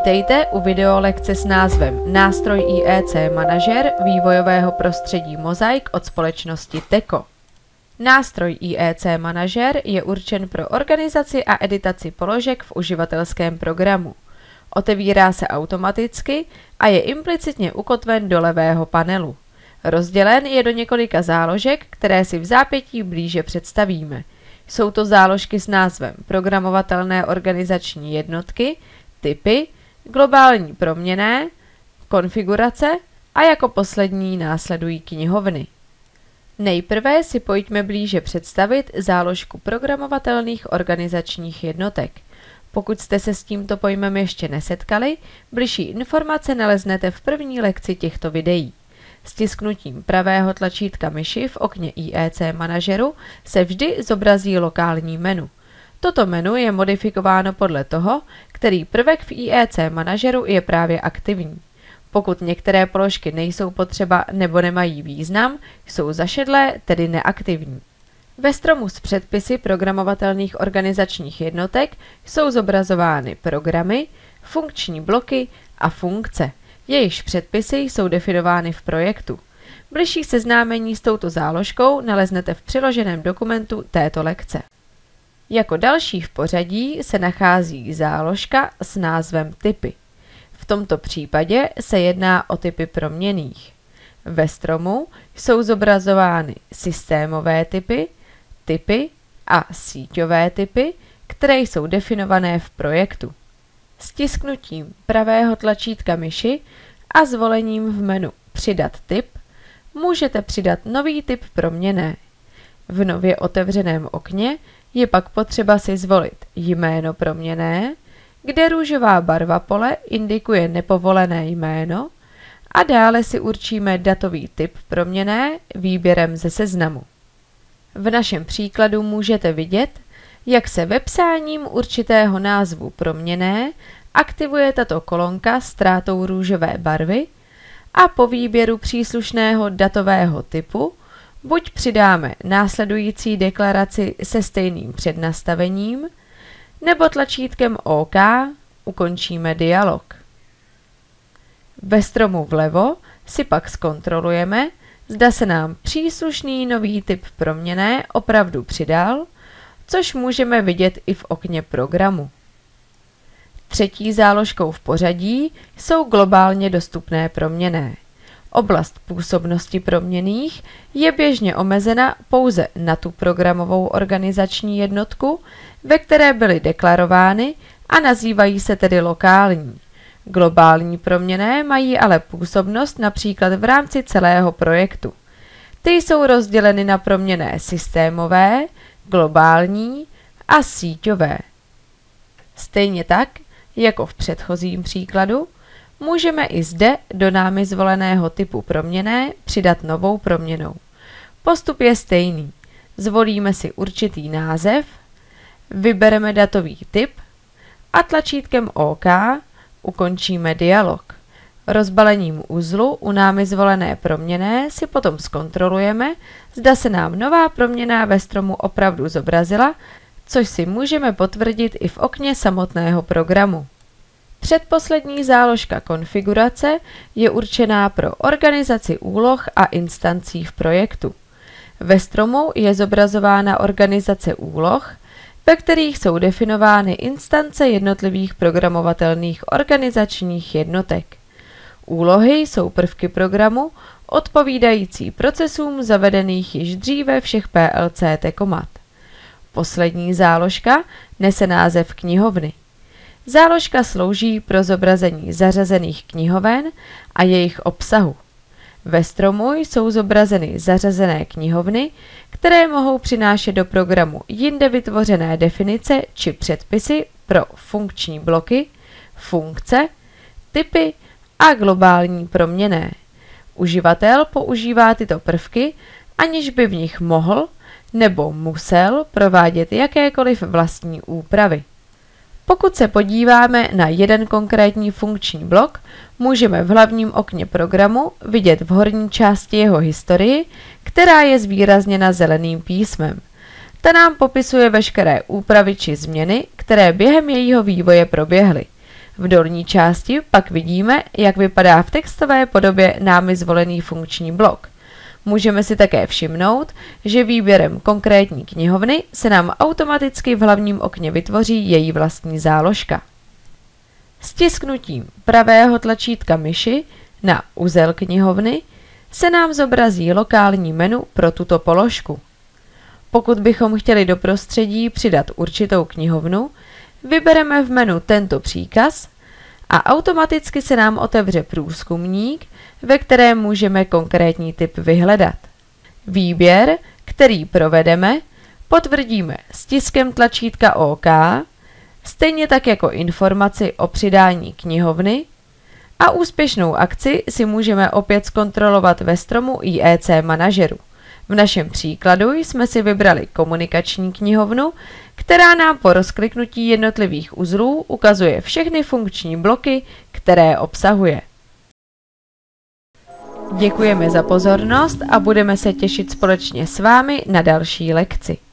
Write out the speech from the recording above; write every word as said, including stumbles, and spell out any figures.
Vítejte u videolekce s názvem Nástroj I E C manažer vývojového prostředí Mozaik od společnosti Teko. Nástroj I E C manažer je určen pro organizaci a editaci položek v uživatelském programu. Otevírá se automaticky a je implicitně ukotven do levého panelu. Rozdělen je do několika záložek, které si v zápětí blíže představíme. Jsou to záložky s názvem Programovatelné organizační jednotky, typy, globální proměnné, konfigurace a jako poslední následují knihovny. Nejprve si pojďme blíže představit záložku programovatelných organizačních jednotek. Pokud jste se s tímto pojmem ještě nesetkali, bližší informace naleznete v první lekci těchto videí. Stisknutím pravého tlačítka myši v okně I E C manažeru se vždy zobrazí lokální menu. Toto menu je modifikováno podle toho, který prvek v I E C manažeru je právě aktivní. Pokud některé položky nejsou potřeba nebo nemají význam, jsou zašedlé, tedy neaktivní. Ve stromu s předpisy programovatelných organizačních jednotek jsou zobrazovány programy, funkční bloky a funkce. Jejichž předpisy jsou definovány v projektu. Bližší seznámení s touto záložkou naleznete v přiloženém dokumentu této lekce. Jako další v pořadí se nachází záložka s názvem typy. V tomto případě se jedná o typy proměnných. Ve stromu jsou zobrazovány systémové typy, typy a síťové typy, které jsou definované v projektu. Stisknutím pravého tlačítka myši a zvolením v menu Přidat typ můžete přidat nový typ proměnné. V nově otevřeném okně je pak potřeba si zvolit jméno proměnné, kde růžová barva pole indikuje nepovolené jméno a dále si určíme datový typ proměnné výběrem ze seznamu. V našem příkladu můžete vidět, jak se vepsáním určitého názvu proměnné aktivuje tato kolonka ztrátou růžové barvy a po výběru příslušného datového typu buď přidáme následující deklaraci se stejným přednastavením, nebo tlačítkem OK ukončíme dialog. Ve stromu vlevo si pak zkontrolujeme, zda se nám příslušný nový typ proměnné opravdu přidal, což můžeme vidět i v okně programu. Třetí záložkou v pořadí jsou globálně dostupné proměnné. Oblast působnosti proměnných je běžně omezena pouze na tu programovou organizační jednotku, ve které byly deklarovány a nazývají se tedy lokální. Globální proměnné mají ale působnost například v rámci celého projektu. Ty jsou rozděleny na proměnné systémové, globální a síťové. Stejně tak, jako v předchozím příkladu, můžeme i zde do námi zvoleného typu proměnné přidat novou proměnnou. Postup je stejný. Zvolíme si určitý název, vybereme datový typ a tlačítkem OK ukončíme dialog. Rozbalením uzlu u námi zvolené proměnné si potom zkontrolujeme, zda se nám nová proměnná ve stromu opravdu zobrazila, což si můžeme potvrdit i v okně samotného programu. Předposlední záložka konfigurace je určená pro organizaci úloh a instancí v projektu. Ve stromu je zobrazována organizace úloh, ve kterých jsou definovány instance jednotlivých programovatelných organizačních jednotek. Úlohy jsou prvky programu odpovídající procesům zavedených již dříve všech P L C Tekomat. Poslední záložka nese název knihovny. Záložka slouží pro zobrazení zařazených knihoven a jejich obsahu. Ve stromu jsou zobrazeny zařazené knihovny, které mohou přinášet do programu jinde vytvořené definice či předpisy pro funkční bloky, funkce, typy a globální proměnné. Uživatel používá tyto prvky, aniž by v nich mohl nebo musel provádět jakékoliv vlastní úpravy. Pokud se podíváme na jeden konkrétní funkční blok, můžeme v hlavním okně programu vidět v horní části jeho historii, která je zvýrazněna zeleným písmem. Ta nám popisuje veškeré úpravy či změny, které během jejího vývoje proběhly. V dolní části pak vidíme, jak vypadá v textové podobě námi zvolený funkční blok. Můžeme si také všimnout, že výběrem konkrétní knihovny se nám automaticky v hlavním okně vytvoří její vlastní záložka. Stisknutím pravého tlačítka myši na uzel knihovny se nám zobrazí lokální menu pro tuto položku. Pokud bychom chtěli do prostředí přidat určitou knihovnu, vybereme v menu tento příkaz a automaticky se nám otevře průzkumník, ve kterém můžeme konkrétní typ vyhledat. Výběr, který provedeme, potvrdíme stiskem tlačítka OK, stejně tak jako informaci o přidání knihovny, a úspěšnou akci si můžeme opět zkontrolovat ve stromu I E C manažeru. V našem příkladu jsme si vybrali komunikační knihovnu, která nám po rozkliknutí jednotlivých uzlů ukazuje všechny funkční bloky, které obsahuje. Děkujeme za pozornost a budeme se těšit společně s vámi na další lekci.